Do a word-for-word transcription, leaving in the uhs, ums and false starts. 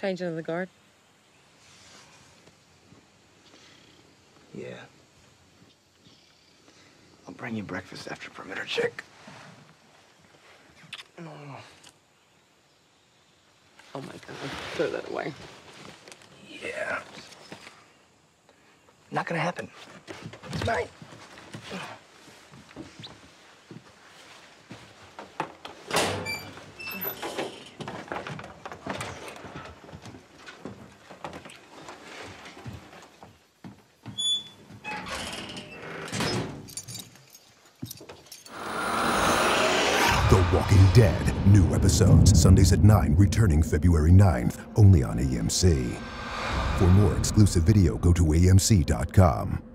Changing in the guard? Yeah. I'll bring you breakfast after perimeter check. Oh. Oh my God, throw that away. Yeah. Not gonna happen. It's mine. The Walking Dead, new episodes, Sundays at nine, returning February ninth, only on A M C. For more exclusive video, go to A M C dot com.